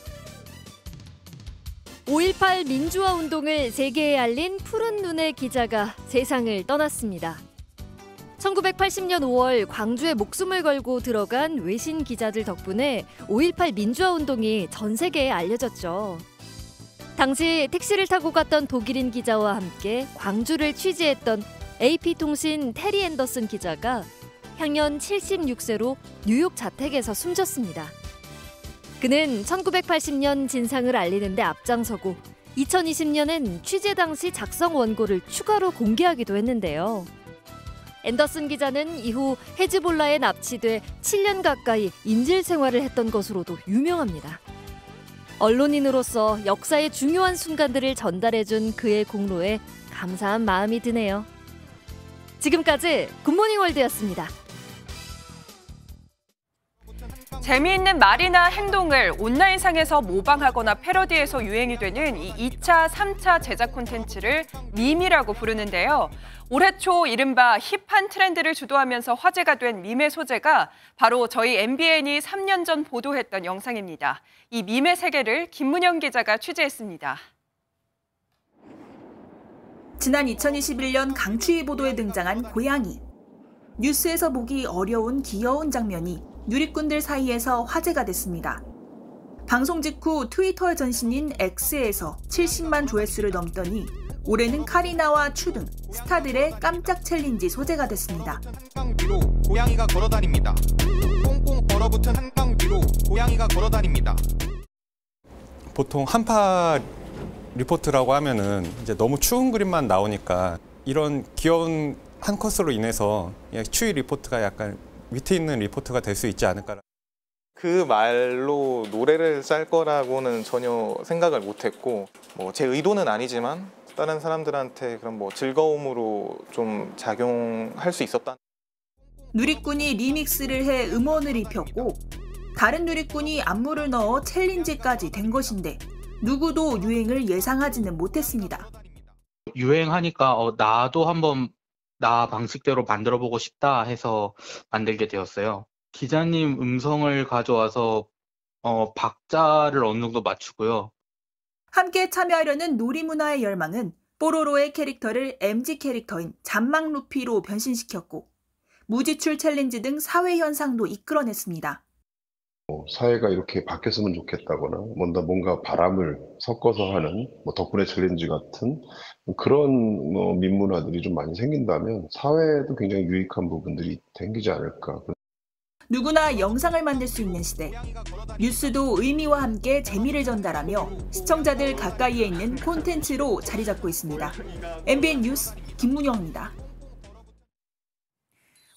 오일팔 민주화운동을 세계에 알린 푸른 눈의 기자가 세상을 떠났습니다. 천구백팔십 년 오월 광주에 목숨을 걸고 들어간 외신 기자들 덕분에 오일팔 민주화운동이 전 세계에 알려졌죠. 당시 택시를 타고 갔던 독일인 기자와 함께 광주를 취재했던 에이피통신 테리 앤더슨 기자가 향년 칠십육 세로 뉴욕 자택에서 숨졌습니다. 그는 천구백팔십 년 진상을 알리는 데 앞장서고 이천이십 년엔 취재 당시 작성 원고를 추가로 공개하기도 했는데요. 앤더슨 기자는 이후 헤즈볼라에 납치돼 칠 년 가까이 인질 생활을 했던 것으로도 유명합니다. 언론인으로서 역사의 중요한 순간들을 전달해준 그의 공로에 감사한 마음이 드네요. 지금까지 굿모닝 월드였습니다. 재미있는 말이나 행동을 온라인상에서 모방하거나 패러디해서 유행이 되는 이 이 차, 삼 차 제작 콘텐츠를 밈이라고 부르는데요. 올해 초 이른바 힙한 트렌드를 주도하면서 화제가 된 밈의 소재가 바로 저희 엠비엔이 삼 년 전 보도했던 영상입니다. 이 밈의 세계를 김문영 기자가 취재했습니다. 지난 이천이십일 년 강추위 보도에 등장한 고양이. 뉴스에서 보기 어려운 귀여운 장면이 누리꾼들 사이에서 화제가 됐습니다. 방송 직후 트위터의 전신인 X에서 칠십만 조회수를 넘더니 올해는 카리나와 추 등 스타들의 깜짝 챌린지 소재가 됐습니다. 한강 위로 고양이가 걸어다닙니다. 꽁꽁 얼어붙은 한강 위로 고양이가 걸어다닙니다. 보통 한파 리포트라고 하면은 이제 너무 추운 그림만 나오니까 이런 귀여운 한 컷으로 인해서 추위 리포트가 약간 위트 있는 리포트가 될 수 있지 않을까. 그 말로 노래를 짤 거라고는 전혀 생각을 못했고, 뭐 제 의도는 아니지만 다른 사람들한테 그런 뭐 즐거움으로 좀 작용할 수 있었다. 누리꾼이 리믹스를 해 음원을 입혔고 다른 누리꾼이 안무를 넣어 챌린지까지 된 것인데 누구도 유행을 예상하지는 못했습니다. 유행하니까 어, 나도 한번 나 방식대로 만들어보고 싶다 해서 만들게 되었어요. 기자님 음성을 가져와서 어, 박자를 어느 정도 맞추고요. 함께 참여하려는 놀이문화의 열망은 뽀로로의 캐릭터를 엠지 캐릭터인 잔망 루피로 변신시켰고 무지출 챌린지 등 사회 현상도 이끌어냈습니다. 사회가 이렇게 바뀌었으면 좋겠다거나 뭔가 뭔가 바람을 섞어서 하는 뭐 덕분에 챌린지 같은 그런 뭐 민문화들이 좀 많이 생긴다면 사회에도 굉장히 유익한 부분들이 생기지 않을까. 누구나 영상을 만들 수 있는 시대. 뉴스도 의미와 함께 재미를 전달하며 시청자들 가까이에 있는 콘텐츠로 자리 잡고 있습니다. 엠비엔 뉴스 김문영입니다.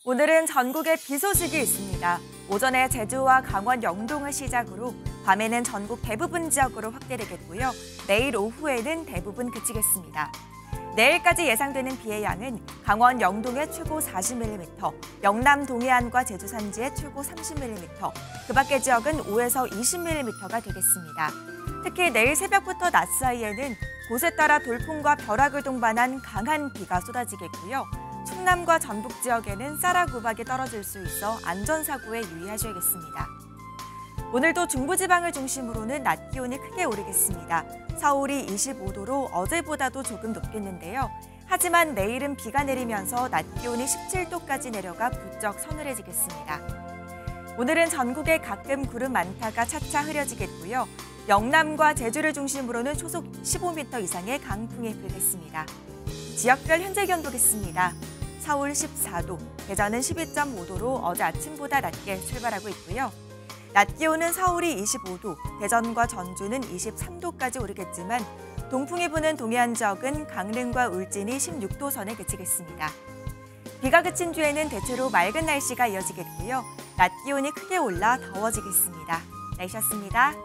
오늘은 전국에 비 소식이 있습니다. 오전에 제주와 강원 영동을 시작으로 밤에는 전국 대부분 지역으로 확대되겠고요. 내일 오후에는 대부분 그치겠습니다. 내일까지 예상되는 비의 양은 강원 영동에 최고 사십 밀리미터, 영남 동해안과 제주 산지에 최고 삼십 밀리미터, 그 밖의 지역은 오에서 이십 밀리미터가 되겠습니다. 특히 내일 새벽부터 낮 사이에는 곳에 따라 돌풍과 벼락을 동반한 강한 비가 쏟아지겠고요. 충남과 전북 지역에는 쌀아구박이 떨어질 수 있어 안전사고에 유의하셔야겠습니다. 오늘도 중부지방을 중심으로는 낮 기온이 크게 오르겠습니다. 서울이 이십오 도로 어제보다도 조금 높겠는데요. 하지만 내일은 비가 내리면서 낮 기온이 십칠 도까지 내려가 부쩍 서늘해지겠습니다. 오늘은 전국에 가끔 구름 많다가 차차 흐려지겠고요. 영남과 제주를 중심으로는 초속 십오 미터 이상의 강풍이 불겠습니다. 지역별 현재 기온 보겠습니다. 서울 십사 도, 대전은 십이 점 오 도로 어제 아침보다 낮게 출발하고 있고요. 낮 기온은 서울이 이십오 도, 대전과 전주는 이십삼 도까지 오르겠지만 동풍이 부는 동해안 지역은 강릉과 울진이 십육 도 선에 그치겠습니다. 비가 그친 뒤에는 대체로 맑은 날씨가 이어지겠고요. 낮 기온이 크게 올라 더워지겠습니다. 날씨였습니다.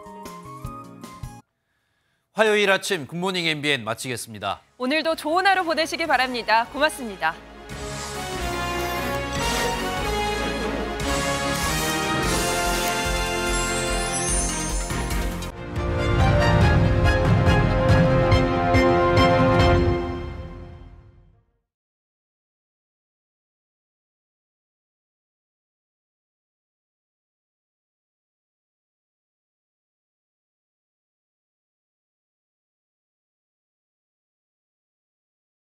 화요일 아침 굿모닝 엠비엔 마치겠습니다. 오늘도 좋은 하루 보내시기 바랍니다. 고맙습니다.